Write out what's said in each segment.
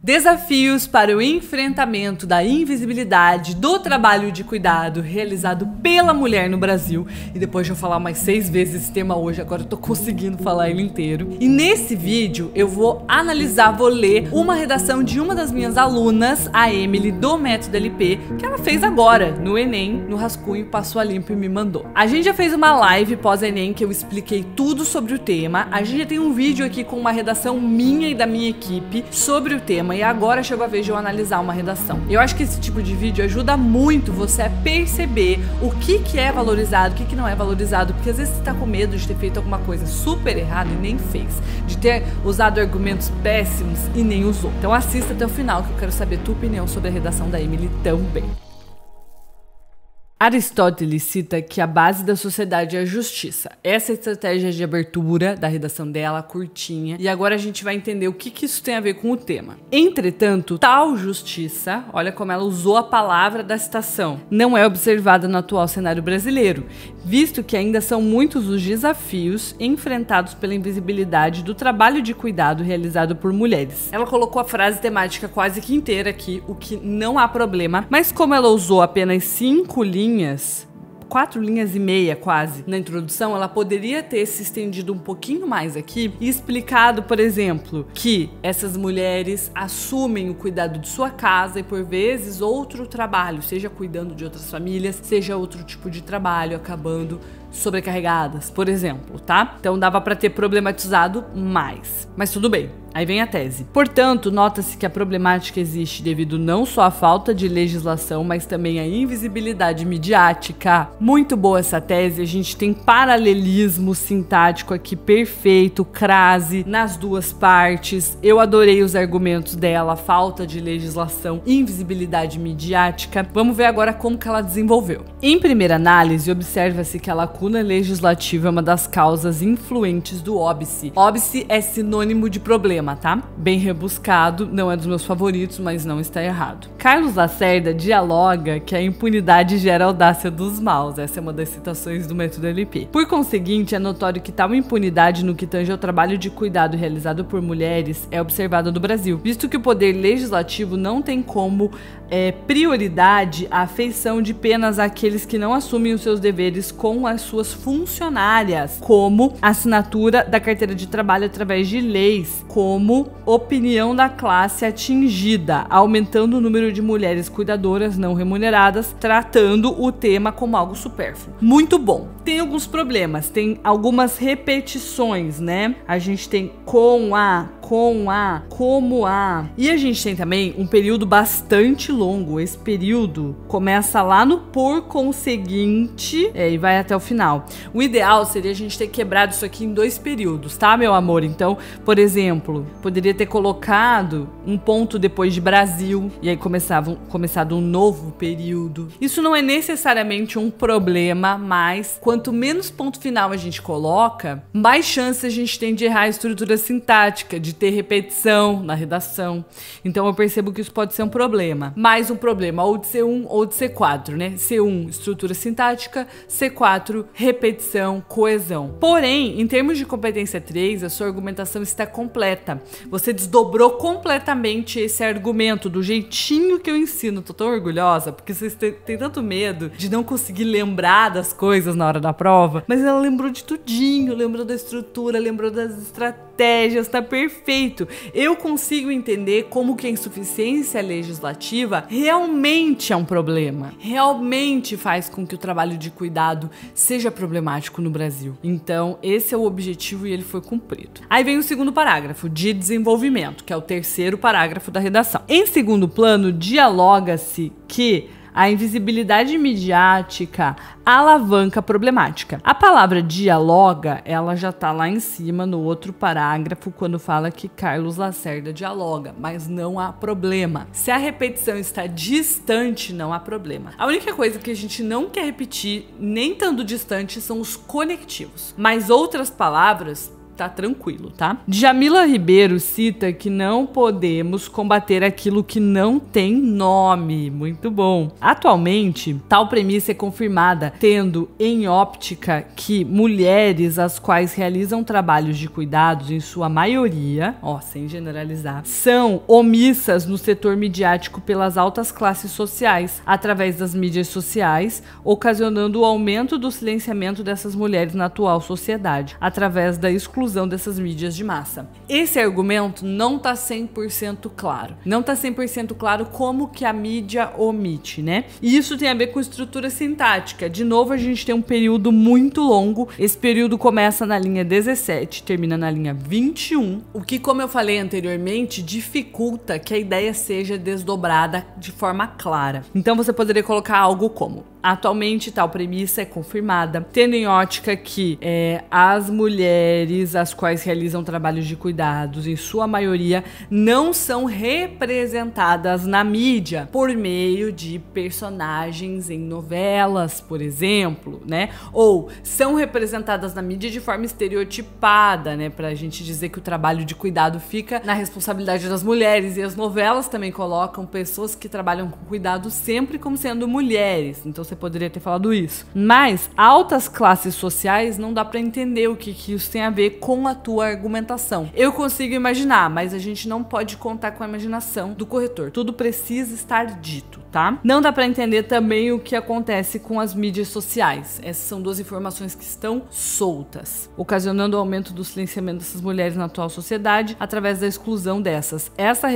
Desafios para o enfrentamento da invisibilidade do trabalho de cuidado realizado pela mulher no Brasil. E depois de eu falar mais 6 vezes esse tema hoje, agora eu tô conseguindo falar ele inteiro. E nesse vídeo eu vou analisar, vou ler uma redação de uma das minhas alunas, a Emily, do Método LP, que ela fez agora no Enem, no rascunho, passou a limpo e me mandou. A gente já fez uma live pós-Enem que eu expliquei tudo sobre o tema. A gente já tem um vídeo aqui com uma redação minha e da minha equipe sobre o tema. E agora chegou a vez de eu analisar uma redação. Eu acho que esse tipo de vídeo ajuda muito você a perceber o que é valorizado, o que não é valorizado, porque às vezes você tá com medo de ter feito alguma coisa super errada e nem fez, de ter usado argumentos péssimos e nem usou. Então assista até o final que eu quero saber a tua opinião sobre a redação da Emily também. Aristóteles cita que a base da sociedade é a justiça. Essa é a estratégia de abertura da redação dela, curtinha, e agora a gente vai entender o que isso tem a ver com o tema. Entretanto, tal justiça, olha como ela usou a palavra da citação, não é observada no atual cenário brasileiro, visto que ainda são muitos os desafios enfrentados pela invisibilidade do trabalho de cuidado realizado por mulheres. Ela colocou a frase temática quase que inteira aqui, o que não há problema, mas como ela usou apenas 5 linhas, 4 linhas e meia quase, na introdução, ela poderia ter se estendido um pouquinho mais aqui e explicado, por exemplo, que essas mulheres assumem o cuidado de sua casa e, por vezes, outro trabalho, seja cuidando de outras famílias, seja outro tipo de trabalho, acabando sobrecarregadas, por exemplo, tá? Então dava para ter problematizado mais, mas tudo bem. Aí vem a tese. Portanto, nota-se que a problemática existe devido não só à falta de legislação, mas também à invisibilidade midiática. Muito boa essa tese, a gente tem paralelismo sintático aqui perfeito, crase nas duas partes. Eu adorei os argumentos dela, falta de legislação, invisibilidade midiática. Vamos ver agora como que ela desenvolveu. Em primeira análise, observa-se que a lacuna legislativa é uma das causas influentes do óbice. Óbice é sinônimo de problema, tá? Bem rebuscado, não é dos meus favoritos, mas não está errado. Carlos Lacerda dialoga que a impunidade gera a audácia dos maus. Essa é uma das citações do Método LP. Por conseguinte, é notório que tal impunidade no que tange ao trabalho de cuidado realizado por mulheres é observada no Brasil, visto que o poder legislativo não tem como prioridade a afeição de penas àqueles que não assumem os seus deveres com as suas funcionárias, como assinatura da carteira de trabalho através de leis, como opinião da classe atingida, aumentando o número de mulheres cuidadoras não remuneradas, tratando o tema como algo supérfluo. Muito bom. Tem alguns problemas, tem algumas repetições, né? A gente tem com a, como a. E a gente tem também um período bastante longo. Esse período começa lá no por conseguinte e vai até o final. O ideal seria a gente ter quebrado isso aqui em 2 períodos, tá, meu amor? Então, por exemplo, poderia ter colocado um ponto depois de Brasil e aí começado um novo período. Isso não é necessariamente um problema, mas quanto menos ponto final a gente coloca, mais chance a gente tem de errar a estrutura sintática, de ter repetição na redação. Então eu percebo que isso pode ser um problema. Mais um problema ou de C1 ou de C4, né? C1, estrutura sintática, C4, repetição, coesão. Porém, em termos de competência 3, a sua argumentação está completa. Você desdobrou completamente esse argumento do jeitinho que eu ensino. Tô tão orgulhosa, porque vocês têm tanto medo de não conseguir lembrar das coisas na hora da prova, mas ela lembrou de tudinho, lembrou da estrutura, lembrou das estratégias, tá perfeito. Eu consigo entender como que a insuficiência legislativa realmente é um problema, realmente faz com que o trabalho de cuidado seja problemático no Brasil. Então, esse é o objetivo e ele foi cumprido. Aí vem o segundo parágrafo, de desenvolvimento, que é o 3º parágrafo da redação. Em segundo plano, dialoga-se que a invisibilidade midiática alavanca a problemática. A palavra dialoga, ela já tá lá em cima no outro parágrafo quando fala que Carlos Lacerda dialoga, mas não há problema. Se a repetição está distante, não há problema. A única coisa que a gente não quer repetir, nem tanto distante, são os conectivos. Mas outras palavras tá tranquilo, tá? Djamila Ribeiro cita que não podemos combater aquilo que não tem nome. Muito bom. Atualmente, tal premissa é confirmada, tendo em óptica que mulheres as quais realizam trabalhos de cuidados, em sua maioria, sem generalizar, são omissas no setor midiático pelas altas classes sociais, através das mídias sociais, ocasionando o aumento do silenciamento dessas mulheres na atual sociedade, através da exclusão dessas mídias de massa. Esse argumento não tá 100% claro. Não tá 100% claro como que a mídia omite, né? E isso tem a ver com estrutura sintática. De novo, a gente tem um período muito longo. Esse período começa na linha 17, termina na linha 21, o que, como eu falei anteriormente, dificulta que a ideia seja desdobrada de forma clara. Então você poderia colocar algo como: atualmente tal premissa é confirmada, tendo em ótica que as mulheres as quais realizam trabalhos de cuidados, em sua maioria, não são representadas na mídia por meio de personagens em novelas, por exemplo, né? Ou são representadas na mídia de forma estereotipada, né? Pra gente dizer que o trabalho de cuidado fica na responsabilidade das mulheres, e as novelas também colocam pessoas que trabalham com cuidado sempre como sendo mulheres. Então você poderia ter falado isso. Mas altas classes sociais não dá pra entender o que isso tem a ver com a tua argumentação. Eu consigo imaginar, mas a gente não pode contar com a imaginação do corretor. Tudo precisa estar dito, tá? Não dá pra entender também o que acontece com as mídias sociais. Essas são duas informações que estão soltas, ocasionando o aumento do silenciamento dessas mulheres na atual sociedade através da exclusão dessas.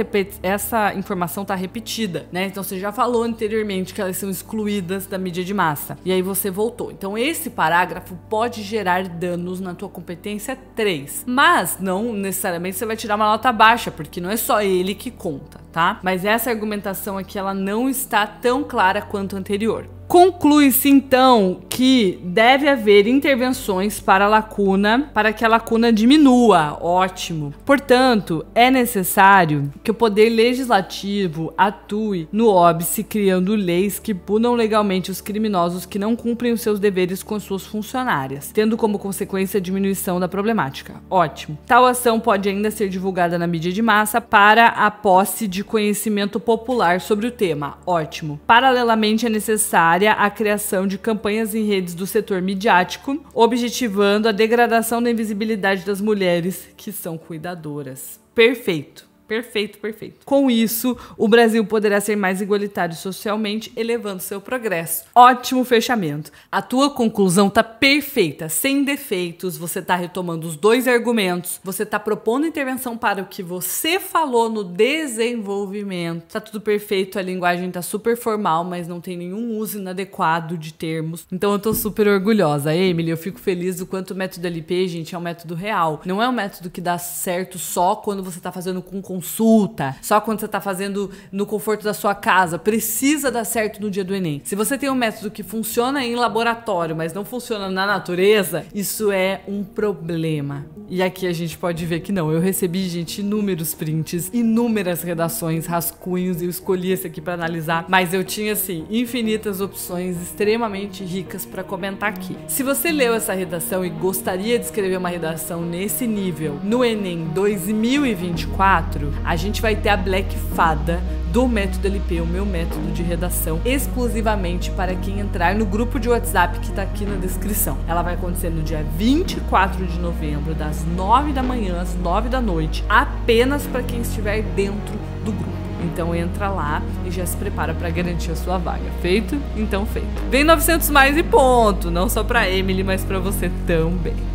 Essa informação tá repetida, né? Então você já falou anteriormente que elas são excluídas da mídia de massa. E aí você voltou. Então esse parágrafo pode gerar danos na tua competência 3. Mas não necessariamente você vai tirar uma nota baixa, porque não é só ele que conta, tá? Mas essa argumentação aqui, ela não está tão clara quanto a anterior. Conclui-se, então, que deve haver intervenções para que a lacuna diminua. Ótimo. Portanto, é necessário que o Poder Legislativo atue no óbice, criando leis que punam legalmente os criminosos que não cumprem os seus deveres com suas funcionárias, tendo como consequência a diminuição da problemática. Ótimo. Tal ação pode ainda ser divulgada na mídia de massa para a posse de conhecimento popular sobre o tema. Ótimo. Paralelamente, é necessária a criação de campanhas em redes do setor midiático, objetivando a degradação da invisibilidade das mulheres que são cuidadoras. Perfeito. Perfeito, perfeito. Com isso, o Brasil poderá ser mais igualitário socialmente, elevando seu progresso. Ótimo fechamento. A tua conclusão tá perfeita, sem defeitos, você tá retomando os dois argumentos, você tá propondo intervenção para o que você falou no desenvolvimento. Tá tudo perfeito, a linguagem tá super formal, mas não tem nenhum uso inadequado de termos. Então eu tô super orgulhosa. Emily, eu fico feliz do quanto o método LP, gente, é um método real. Não é um método que dá certo só quando você tá fazendo com consulta, só quando você tá fazendo no conforto da sua casa. Precisa dar certo no dia do Enem. Se você tem um método que funciona em laboratório, mas não funciona na natureza, isso é um problema. E aqui a gente pode ver que não. Eu recebi, gente, inúmeros prints, inúmeras redações, rascunhos, e eu escolhi esse aqui pra analisar, mas eu tinha, assim, infinitas opções extremamente ricas pra comentar aqui. Se você leu essa redação e gostaria de escrever uma redação nesse nível no Enem 2024, a gente vai ter a Black Fada do método LP, o meu método de redação, exclusivamente para quem entrar no grupo de WhatsApp que tá aqui na descrição. Ela vai acontecer no dia 24 de novembro, das 9 da manhã às 9 da noite, apenas para quem estiver dentro do grupo. Então entra lá e já se prepara para garantir a sua vaga. Feito? Então feito. Vem 900 mais e ponto, não só para Emily, mas para você também.